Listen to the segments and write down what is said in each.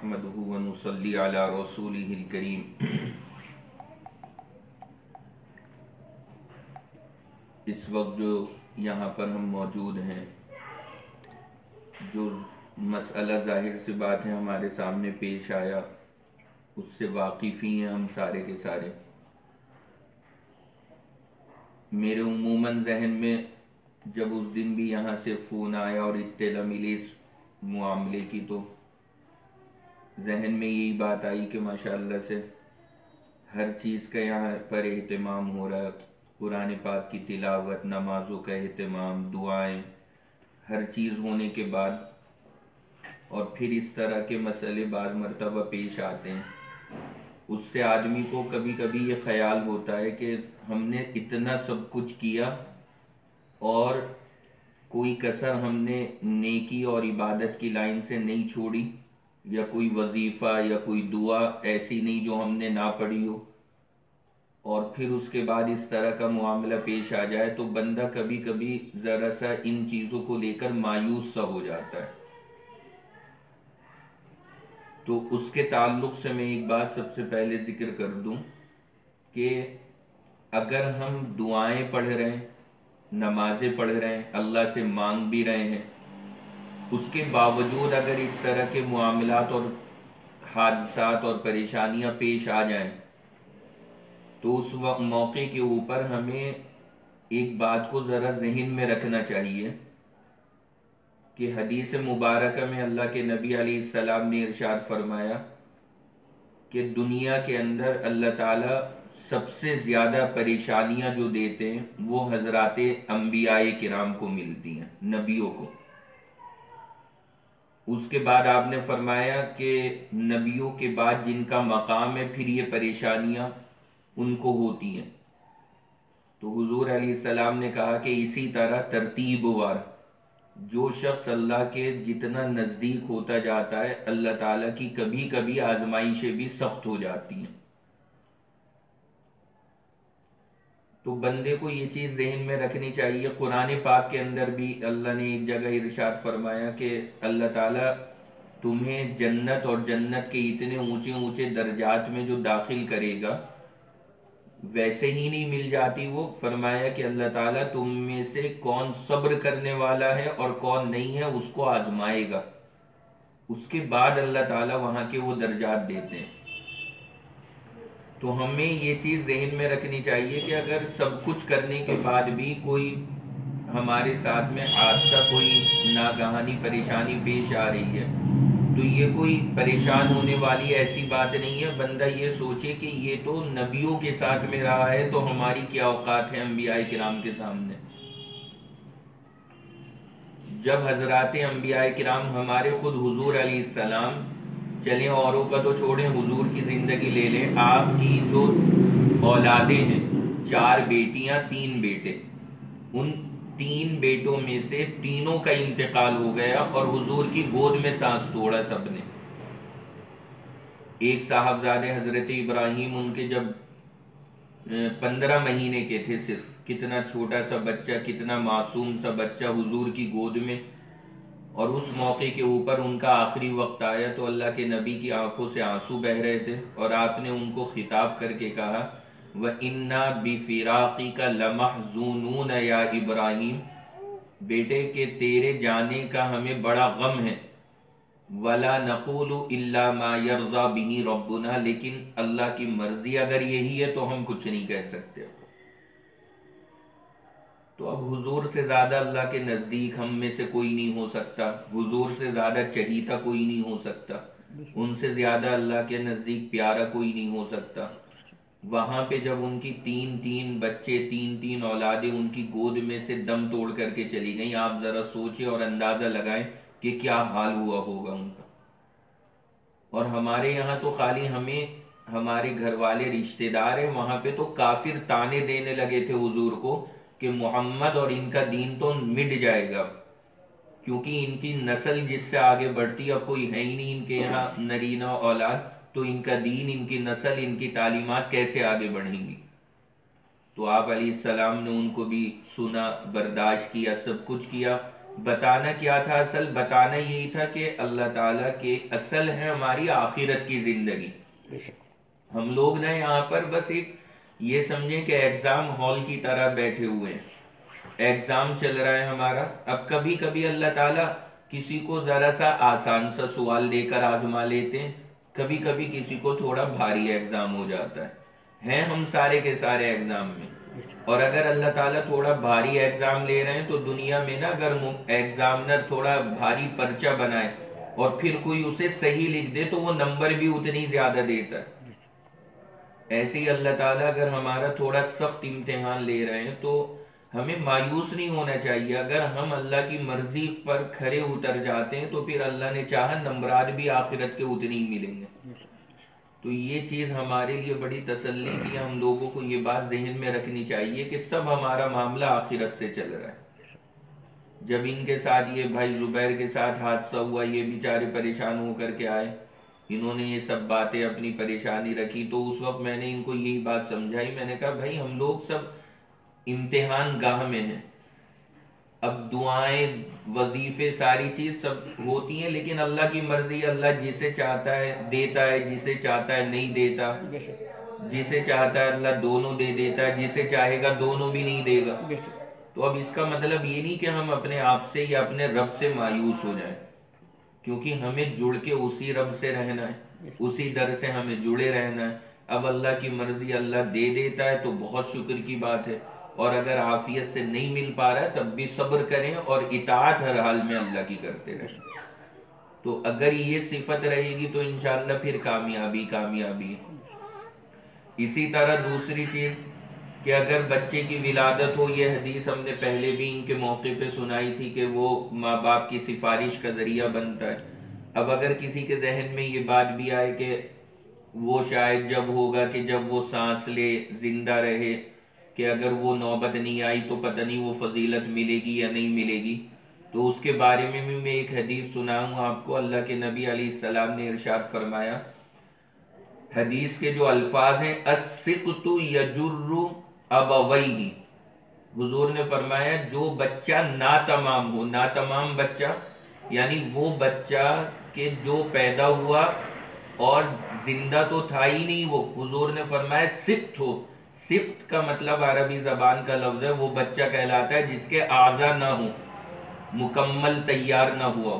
نحمده ونصلي على رسوله الكريم۔ اس وقت جو یہاں پر ہم موجود ہیں، جو مسئلہ ظاہر سی بات ہے ہمارے سامنے پیش آیا، اس سے واقف ہی ہیں ہم سارے کے سارے۔ میرے عموماً ذہن میں جب اس دن بھی یہاں سے فون آیا اور اطلاع ملی اس معاملے کی، تو ذہن میں یہی بات آئی کہ ماشاءاللہ سے ہر چیز کا یہاں پر اہتمام ہو رہا ہے، قرآن پاک کی تلاوت، نمازوں کا اہتمام، دعائیں، ہر چیز ہونے کے بعد اور پھر اس طرح کے مسئلے بعض مرتبہ پیش آتے ہیں، اس سے آدمی کو کبھی کبھی یہ خیال ہوتا ہے کہ ہم نے اتنا سب کچھ کیا اور کوئی کسر ہم نے نیکی اور عبادت کی لائن سے نہیں چھوڑی، یا کوئی وظیفہ یا کوئی دعا ایسی نہیں جو ہم نے نہ پڑھی ہو، اور پھر اس کے بعد اس طرح کا معاملہ پیش آ جائے تو بندہ کبھی کبھی ذرا سا ان چیزوں کو لے کر مایوس سا ہو جاتا ہے۔ تو اس کے تعلق سے میں ایک بات سب سے پہلے ذکر کر دوں کہ اگر ہم دعائیں پڑھ رہے ہیں، نمازیں پڑھ رہے ہیں، اللہ سے مانگ بھی رہے ہیں، اس کے باوجود اگر اس طرح کے معاملات اور حادثات اور پریشانیاں پیش آ جائیں تو اس وقت موقع کے اوپر ہمیں ایک بات کو ذرا ذہن میں رکھنا چاہیے کہ حدیث مبارکہ میں اللہ کے نبی علیہ السلام نے ارشاد فرمایا کہ دنیا کے اندر اللہ تعالیٰ سب سے زیادہ پریشانیاں جو دیتے ہیں وہ حضرات انبیاء کرام کو ملتی ہیں، نبیوں کو۔ اس کے بعد آپ نے فرمایا کہ نبیوں کے بعد جن کا مقام ہے پھر یہ پریشانیاں ان کو ہوتی ہیں۔ تو حضور علیہ السلام نے کہا کہ اسی طرح ترتیب وار جو شخص اللہ کے جتنا نزدیک ہوتا جاتا ہے، اللہ تعالیٰ کی کبھی کبھی آزمائشیں بھی سخت ہو جاتی ہیں۔ تو بندے کو یہ چیز ذہن میں رکھنی چاہیے۔ قرآن پاک کے اندر بھی اللہ نے ایک جگہ ارشاد فرمایا کہ اللہ تعالیٰ تمہیں جنت اور جنت کے اتنے اونچے اونچے درجات میں جو داخل کرے گا ویسے ہی نہیں مل جاتی وہ، فرمایا کہ اللہ تعالیٰ تم میں سے کون صبر کرنے والا ہے اور کون نہیں ہے اس کو آزمائے گا، اس کے بعد اللہ تعالیٰ وہاں کے وہ درجات دیتے ہیں۔ تو ہمیں یہ چیز ذہن میں رکھنی چاہیے کہ اگر سب کچھ کرنے کے بعد بھی کوئی ہمارے ساتھ میں حادثہ، کوئی ناگہانی پریشانی پیش آ رہی ہے تو یہ کوئی پریشان ہونے والی ایسی بات نہیں ہے۔ بندہ یہ سوچے کہ یہ تو نبیوں کے ساتھ میں رہا ہے تو ہماری کیا اوقات ہے انبیاء کرام کے سامنے۔ جب حضرات انبیاء کرام ہمارے خود حضور علیہ السلام، چلیں اوروں کا تو چھوڑیں، حضور کی زندگی لے لیں، آپ کی جو اولادیں ہیں، 4 بیٹیاں 3 بیٹے، ان 3 بیٹوں میں سے تینوں کا انتقال ہو گیا اور حضور کی گود میں سانس توڑا سب نے۔ ایک صاحبزادے حضرت ابراہیم، ان کے جب 15 مہینے کے تھے صرف، کتنا چھوٹا سا بچہ، کتنا معصوم سا بچہ حضور کی گود میں، اور اس موقع کے اوپر ان کا آخری وقت آیا تو اللہ کے نبی کی آنکھوں سے آنسو بہہ رہے تھے، اور آپ نے ان کو خطاب کر کے کہا وَإِنَّا بِفِرَاقِكَ لَمَحْزُونُونَ يَا ابراہیم، بیٹے کہ تیرے جانے کا ہمیں بڑا غم ہے، وَلَا نَقُولُ إِلَّا مَا يَرْضَى بِهِ رَبُّنَا، لیکن اللہ کی مرضی اگر یہی ہے تو ہم کچھ نہیں کہہ سکتے۔ تو اب حضور سے زیادہ اللہ کے نزدیک ہم میں سے کوئی نہیں ہو سکتا، حضور سے زیادہ چہیتا کوئی نہیں ہو سکتا، ان سے زیادہ اللہ کے نزدیک پیارا کوئی نہیں ہو سکتا۔ وہاں پہ جب ان کی 3 بچے، 3 اولادیں ان کی گود میں سے دم توڑ کر کے چلی گئیں، آپ ذرا سوچیں اور اندازہ لگائیں کہ کیا حال ہوا ہوگا ان کا۔ اور ہمارے یہاں تو خالی ہمیں ہمارے گھر والے رشتہ دار ہیں، وہاں پہ تو کافر تانے دینے لگے تھے حضور کو کہ محمد اور ان کا دین تو مٹ جائے گا، کیونکہ ان کی نسل جس سے آگے بڑھتی اب کوئی ہے ہی نہیں ان کے یہاں نرینہ اولاد، تو ان کا دین، ان کی نسل، ان کی تعلیمات کیسے آگے بڑھیں گی۔ تو آپ علیہ السلام نے ان کو بھی سنا، برداشت کیا، سب کچھ کیا، بتانا کیا تھا؟ اصل بتانا یہی تھا کہ اللہ تعالیٰ کے اصل ہے ہماری آخرت کی زندگی. ہم لوگ نا یہاں پر بس ایک یہ سمجھیں کہ ایگزام ہال کی طرح بیٹھے ہوئے ہیں, ایگزام چل رہا ہے ہمارا. اب کبھی کبھی اللہ تعالیٰ کسی کو ذرا سا آسان سا سوال دے کر آزما لیتے ہیں, کبھی کبھی کسی کو تھوڑا بھاری ایگزام ہو جاتا ہے. ہیں ہم سارے کے سارے ایگزام میں, اور اگر اللہ تعالیٰ تھوڑا بھاری ایگزام لے رہے ہیں تو دنیا میں نا اگر ایگزامنر تھوڑا بھاری پرچہ بنائے اور پھر کوئی اسے صحیح لکھ دے تو وہ نمبر بھی اتنی زیادہ دیتا ہے. ایسے ہی اللہ تعالیٰ اگر ہمارا تھوڑا سخت امتحان لے رہے ہیں تو ہمیں مایوس نہیں ہونا چاہیے. اگر ہم اللہ کی مرضی پر کھرے اتر جاتے ہیں تو پھر اللہ نے چاہا نمبرات بھی آخرت کے اتنے ہی ملیں گے. تو یہ چیز ہمارے لیے بڑی تسلی کی. ہم لوگوں کو یہ بات ذہن میں رکھنی چاہیے کہ سب ہمارا معاملہ آخرت سے چل رہا ہے. جب ان کے ساتھ یہ بھائی زبیر کے ساتھ حادثہ ہوا, یہ بیچارے پریشان ہو کر کے آئے, انہوں نے یہ سب باتیں اپنی پریشانی رکھی, تو اس وقت میں نے ان کو یہی بات سمجھائی. میں نے کہا بھائی ہم لوگ سب امتحان گاہ میں ہیں. اب دعائیں وظیفے ساری چیز سب ہوتی ہیں, لیکن اللہ کی مرضی, اللہ جسے چاہتا ہے دیتا ہے, جسے چاہتا ہے نہیں دیتا, جسے چاہتا ہے اللہ دونوں دے دیتا ہے, جسے چاہے گا دونوں بھی نہیں دے گا. تو اب اس کا مطلب یہ نہیں کہ ہم اپنے آپ سے یا اپنے رب سے مایوس ہو جائیں, کیونکہ ہمیں جڑ کے اسی رب سے رہنا ہے, اسی در سے ہمیں جڑے رہنا ہے. اب اللہ کی مرضی اللہ دے دیتا ہے تو بہت شکر کی بات ہے, اور اگر عافیت سے نہیں مل پا رہا ہے تب بھی صبر کریں اور اطاعت ہر حال میں اللہ کی کرتے رہیں. تو اگر یہ صفت رہے گی تو انشاءاللہ پھر کامیابی کامیابی. اسی طرح دوسری چیز کہ اگر بچے کی ولادت ہو, یہ حدیث ہم نے پہلے بھی ان کے موقع پہ سنائی تھی کہ وہ ماں باپ کی سفارش کا ذریعہ بنتا ہے. اب اگر کسی کے ذہن میں یہ بات بھی آئے کہ وہ شاید جب ہوگا کہ جب وہ سانس لے, زندہ رہے, کہ اگر وہ نوبت نہیں آئی تو پتہ نہیں وہ فضیلت ملے گی یا نہیں ملے گی, تو اس کے بارے میں بھی میں ایک حدیث سناؤں آپ کو. اللہ کے نبی علیہ السلام نے ارشاد فرمایا, حدیث کے جو الفاظ ہیں, السقط یجر ابویہ, حضور نے فرمایا جو بچہ ناتمام ہو, ناتمام بچہ یعنی وہ بچہ کہ جو پیدا ہوا اور زندہ تو تھا ہی نہیں وہ, حضور نے فرمایا سقط ہو. سقط کا مطلب عربی زبان کا لفظ ہے, وہ بچہ کہلاتا ہے جس کے اعضاء نہ ہوں, مکمل تیار نہ ہوا.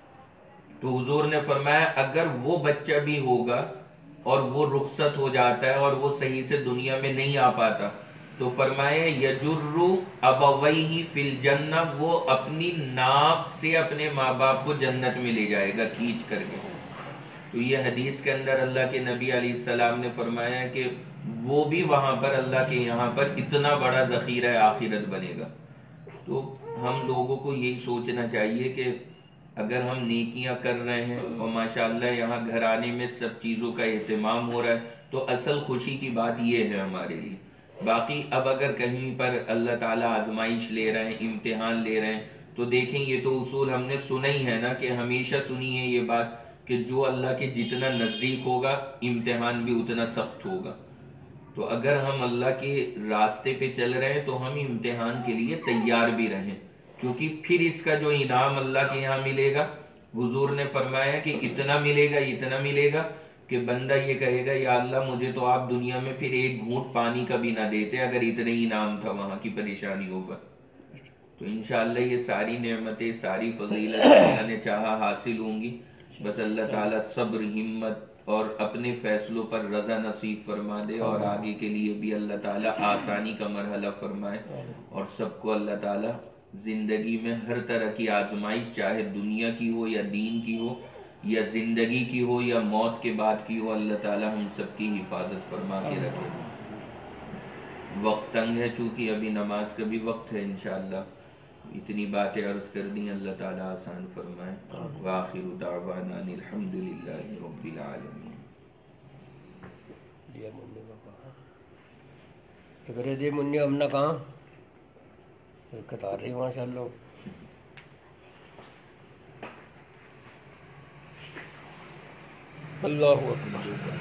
تو حضور نے فرمایا اگر وہ بچہ بھی ہوگا اور وہ رخصت ہو جاتا ہے اور وہ صحیح سے دنیا میں نہیں آ پاتا, تو فرمایا یجر ابویہ فی الجنہ, وہ اپنی ناف سے اپنے ماں باپ کو جنت میں لے جائے گا کھینچ کر کے. تو یہ حدیث کے اندر اللہ کے نبی علیہ السلام نے فرمایا کہ وہ بھی وہاں پر اللہ کے یہاں پر اتنا بڑا ذخیرہ آخرت بنے گا. تو ہم لوگوں کو یہی سوچنا چاہیے کہ اگر ہم نیکیاں کر رہے ہیں اور ماشاءاللہ یہاں گھرانے میں سب چیزوں کا اہتمام ہو رہا ہے, تو اصل خوشی کی بات یہ ہے ہمارے لیے. باقی اب اگر کہیں پر اللہ تعالیٰ آزمائش لے رہے ہیں, امتحان لے رہے ہیں, تو دیکھیں یہ تو اصول ہم نے سنا ہی ہے نا, کہ ہمیشہ سنی ہے یہ بات کہ جو اللہ کے جتنا نزدیک ہوگا امتحان بھی اتنا سخت ہوگا. تو اگر ہم اللہ کے راستے پہ چل رہے ہیں تو ہم امتحان کے لیے تیار بھی رہیں, کیونکہ پھر اس کا جو انعام اللہ کے یہاں ملے گا, حضور نے فرمایا کہ اتنا ملے گا, اتنا ملے گا کہ بندہ یہ کہے گا یا اللہ مجھے تو آپ دنیا میں پھر ایک گھونٹ پانی کا بھی نہ دیتے اگر اتنے ہی انعام تھا وہاں کی پریشانی ہوگا. تو انشاءاللہ یہ ساری نعمتیں, ساری فضیلت اللہ نے چاہا حاصل ہوں گی. بس اللہ تعالیٰ صبر, ہمت اور اپنے فیصلوں پر رضا نصیب فرما دے, اور آگے کے لیے بھی اللہ تعالیٰ آسانی کا مرحلہ فرمائے, اور سب کو اللہ تعالیٰ زندگی میں ہر طرح کی آزمائش, چاہے دنیا کی ہو یا دین کی ہو یا زندگی کی ہو یا موت کے بعد کی ہو, اللہ تعالیٰ ہم سب کی حفاظت فرما کے رکھے. وقت تنگ ہے چونکہ ابھی نماز کا بھی وقت ہے, انشاءاللہ اتنی باتیں عرض کر دیں, اللہ تعالیٰ آسان فرمائے. وآخر دعوانا ان الحمدللہ رب العالمین. دی منی ہم نے کہاں قطار رہی ماشاء اللہ. اللہ اکبر.